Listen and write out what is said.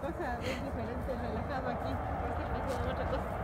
cosa, es diferente, relajado aquí. Está pasando otra cosa.